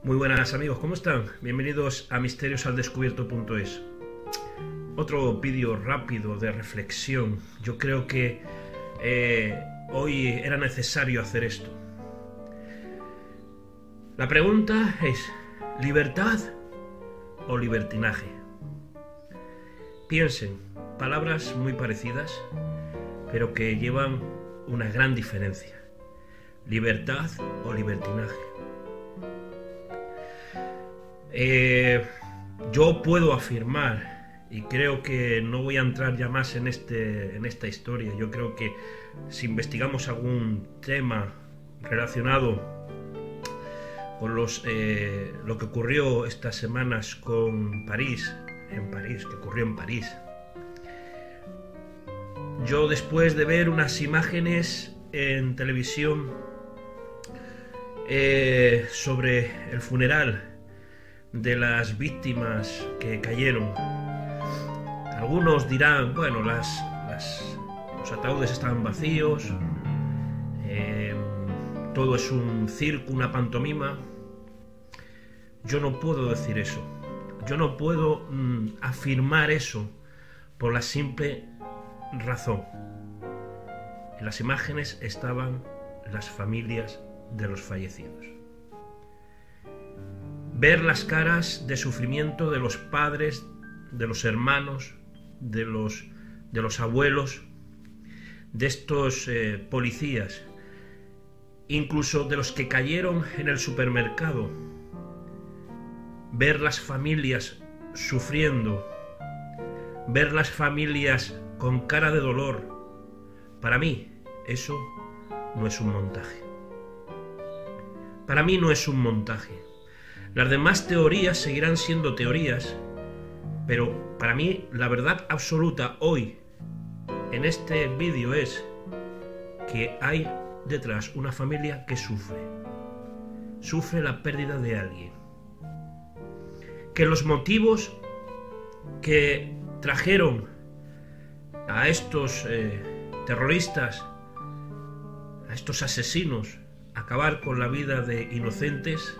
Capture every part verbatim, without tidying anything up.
Muy buenas amigos, ¿cómo están? Bienvenidos a misterios al descubierto punto es. Otro vídeo rápido de reflexión. Yo creo que eh, hoy era necesario hacer esto. La pregunta es, ¿libertad o libertinaje? Piensen, palabras muy parecidas, pero que llevan una gran diferencia. ¿Libertad o libertinaje? Eh, yo puedo afirmar, y creo que no voy a entrar ya más en, este, en esta historia, yo creo que si investigamos algún tema relacionado con los, eh, lo que ocurrió estas semanas con París, en París, que ocurrió en París, yo después de ver unas imágenes en televisión eh, sobre el funeral de las víctimas que cayeron, algunos dirán, bueno, las, las, los ataúdes estaban vacíos, eh, todo es un circo, una pantomima. Yo no puedo decir eso, yo no puedo mm, afirmar eso por la simple razón. En las imágenes estaban las familias de los fallecidos. Ver las caras de sufrimiento de los padres, de los hermanos, de los, de los abuelos, de estos eh, policías, incluso de los que cayeron en el supermercado. Ver las familias sufriendo, ver las familias con cara de dolor. Para mí, eso no es un montaje. Para mí no es un montaje. Las demás teorías seguirán siendo teorías, pero para mí la verdad absoluta hoy, en este vídeo, es que hay detrás una familia que sufre. Sufre la pérdida de alguien. Que los motivos que trajeron a estos eh, terroristas, a estos asesinos, a acabar con la vida de inocentes,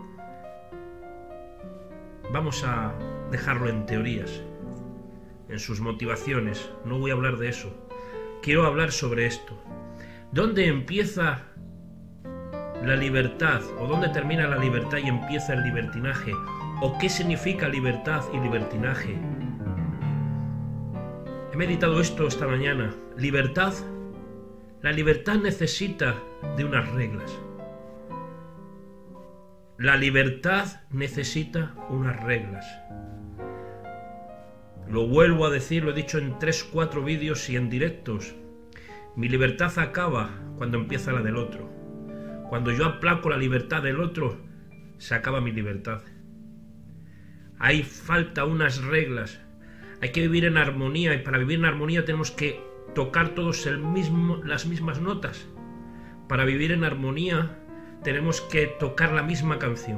vamos a dejarlo en teorías, en sus motivaciones. No voy a hablar de eso. Quiero hablar sobre esto. ¿Dónde empieza la libertad? ¿O dónde termina la libertad y empieza el libertinaje? ¿O qué significa libertad y libertinaje? He meditado esto esta mañana. Libertad. La libertad necesita de unas reglas. La libertad necesita unas reglas. Lo vuelvo a decir, lo he dicho en tres, cuatro vídeos y en directos. Mi libertad acaba cuando empieza la del otro. Cuando yo aplaco la libertad del otro, se acaba mi libertad. Hay falta unas reglas. Hay que vivir en armonía, y para vivir en armonía tenemos que tocar todos el mismo, las mismas notas. Para vivir en armonía tenemos que tocar la misma canción.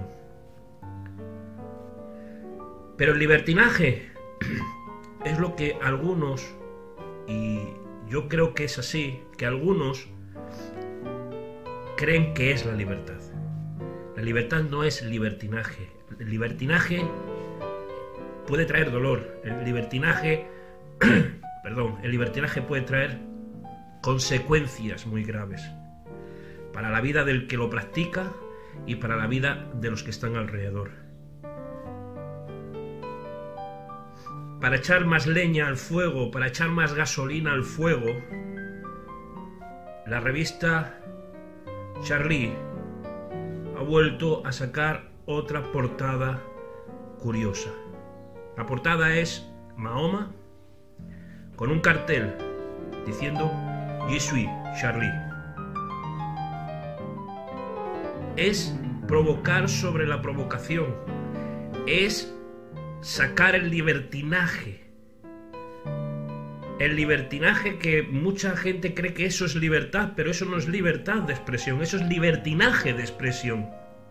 Pero el libertinaje es lo que algunos, y yo creo que es así, que algunos creen que es la libertad. La libertad no es libertinaje. El libertinaje puede traer dolor. El libertinaje, perdón, el libertinaje puede traer consecuencias muy graves para la vida del que lo practica y para la vida de los que están alrededor. Para echar más leña al fuego, para echar más gasolina al fuego, la revista Charlie ha vuelto a sacar otra portada curiosa. La portada es Mahoma con un cartel diciendo "Je suis Charlie". Es provocar sobre la provocación, es sacar el libertinaje. El libertinaje, que mucha gente cree que eso es libertad, pero eso no es libertad de expresión, eso es libertinaje de expresión.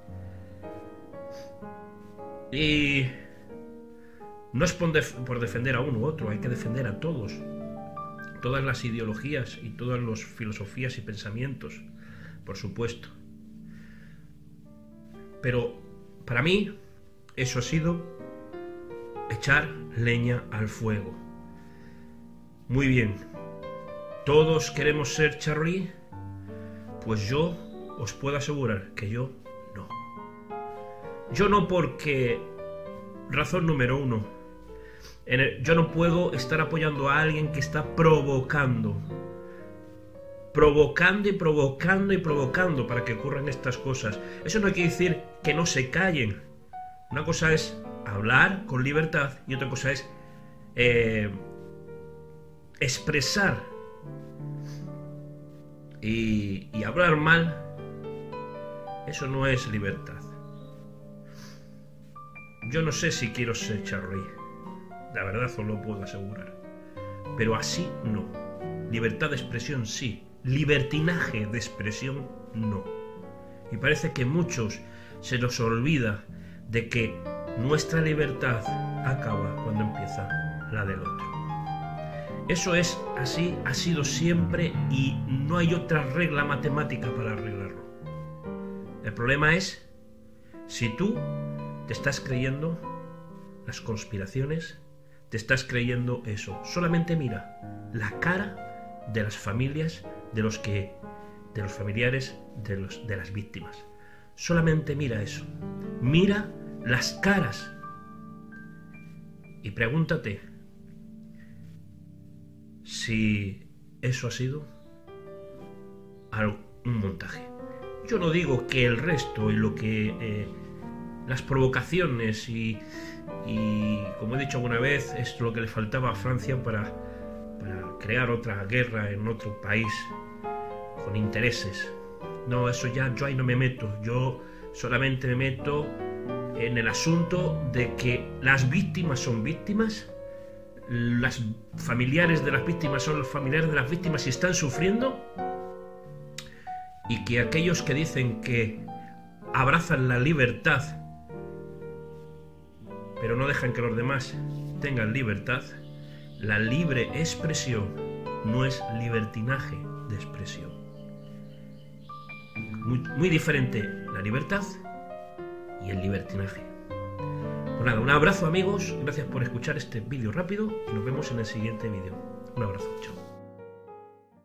Y no es por, def por defender a uno u otro, hay que defender a todos, todas las ideologías y todas las filosofías y pensamientos, por supuesto. Pero Para mí, eso ha sido echar leña al fuego. Muy bien. ¿Todos queremos ser Charlie? Pues yo os puedo asegurar que yo no. Yo no porque... Razón número uno. En el, yo no puedo estar apoyando a alguien que está provocando. Provocando y provocando y provocando para que ocurran estas cosas. Eso no quiere decir que no se callen. Una cosa es hablar con libertad y otra cosa es eh, expresar y, y hablar mal. Eso no es libertad. Yo no sé si quiero ser Charlie, la verdad os lo puedo asegurar, pero así no. Libertad de expresión sí, libertinaje de expresión no. Y parece que muchos se nos olvida de que nuestra libertad acaba cuando empieza la del otro. Eso es así, ha sido siempre y no hay otra regla matemática para arreglarlo. El problema es si tú te estás creyendo las conspiraciones, te estás creyendo eso. Solamente mira la cara de las familias, de los que, de los familiares, de los, de las víctimas. Solamente mira eso. Mira las caras y pregúntate si eso ha sido un montaje. Yo no digo que el resto y lo que eh, las provocaciones y, y, como he dicho alguna vez, es lo que le faltaba a Francia para, para crear otra guerra en otro país con intereses. No, eso ya yo ahí no me meto. Yo solamente me meto en el asunto de que las víctimas son víctimas, las familiares de las víctimas son los familiares de las víctimas y están sufriendo, y que aquellos que dicen que abrazan la libertad pero no dejan que los demás tengan libertad, la libre expresión no es libertinaje de expresión. Muy, muy diferente la libertad y el libertinaje. Pues nada, un abrazo amigos, gracias por escuchar este vídeo rápido y nos vemos en el siguiente vídeo. Un abrazo, chao.